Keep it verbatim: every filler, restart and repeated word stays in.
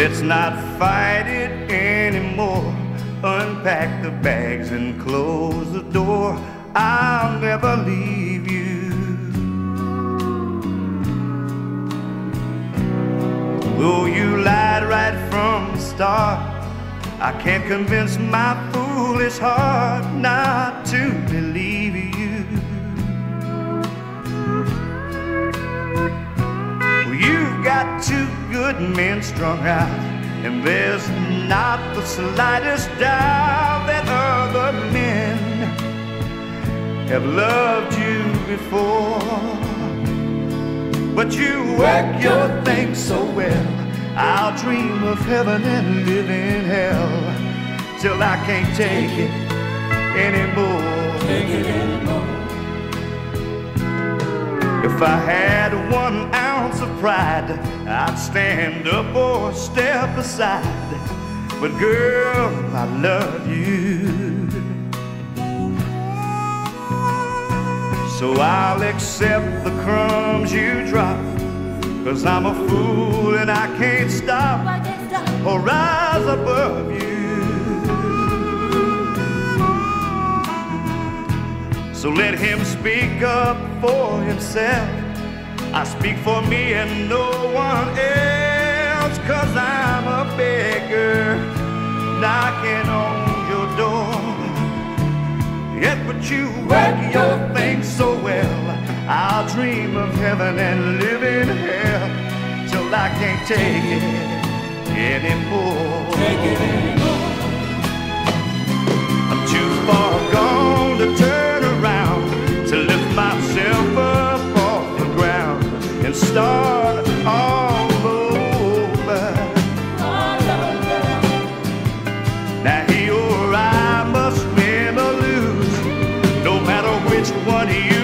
Let's not fight it anymore. Unpack the bags and close the door. I'll never leave you. Though you lied right from the start, I can't convince my foolish heart not to believe you. You've got two good men strung out, and there's not the slightest doubt that other men have loved you before. But you work your thing so well, I'll dream of heaven and live in hell till I can't take it anymore. Take it anymore. If I had one ounce of pride, I'd stand up or step aside. But girl, I love you, so I'll accept the crumbs you drop, 'cause I'm a fool and I can't stop or rise above you. So let him speak up for himself. I speak for me and no one else, 'cause I'm a beggar knocking on your door. Yet but you work your things so well, I'll dream of heaven and live in hell till I can't take it anymore. Take it anymore. I'm too far gone to turn around, to lift myself up off the ground and start all over. All over. Now he or I must win or lose, no matter which one you